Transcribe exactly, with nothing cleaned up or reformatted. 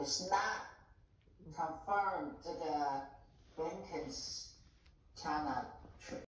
is not confirmed 这个 Blinken's China trip.